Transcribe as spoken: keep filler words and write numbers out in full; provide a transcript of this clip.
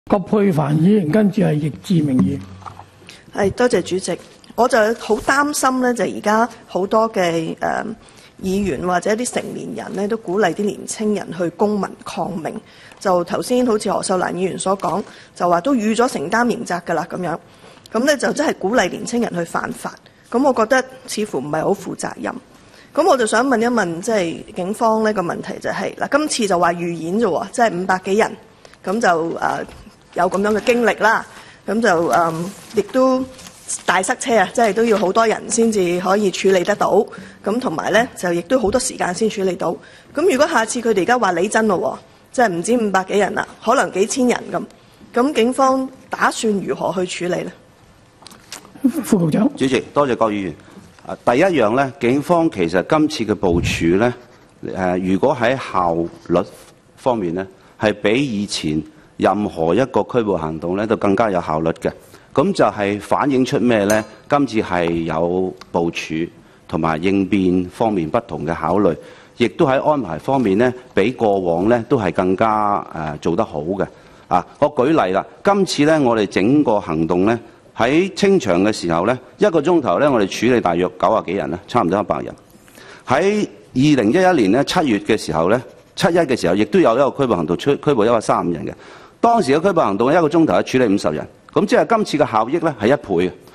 葛珮帆議員，跟住係易志明議員。 係，多謝主席。我就好擔心咧，就而家好多嘅誒、呃、議員或者啲成年人咧，都鼓勵啲年青人去公民抗命。就頭先好似何秀蘭議員所講，就話都預咗承擔刑責㗎啦咁樣。咁咧就真係鼓勵年青人去犯法。咁我覺得似乎唔係好負責任。咁我就想問一問，即係警方呢個問題就係、是、嗱，今次就話預演啫喎，即係五百幾人，咁就誒、呃、有咁樣嘅經歷啦。咁就誒亦、呃、都大塞車啊，即係都要好多人先至可以處理得到。咁同埋咧就亦都好多時間先處理到。咁如果下次佢哋而家話理真咯，即係唔止五百幾人啦，可能幾千人咁，咁警方打算如何去處理呢？ 副局長。 主席，多謝郭議員。啊，第一樣咧，警方其實今次嘅部署咧，誒、呃，如果喺效率方面咧，係比以前任何一個拘捕行動咧都更加有效率嘅。咁就係反映出咩咧？今次係有部署同埋應變方面不同嘅考慮，亦都喺安排方面咧，比過往咧都係更加誒、呃、做得好嘅。啊，我舉例啦，今次咧我哋整個行動咧。喺清場嘅時候呢，一個鐘頭呢，我哋處理大約九十幾人啦，差唔多一百人。喺二零一一年呢，七月嘅時候呢，七一嘅時候，亦都有一個拘捕行動，拘捕一百三十五人嘅。當時嘅拘捕行動一個鐘頭係處理五十人，咁即係今次嘅效益呢係一倍嘅。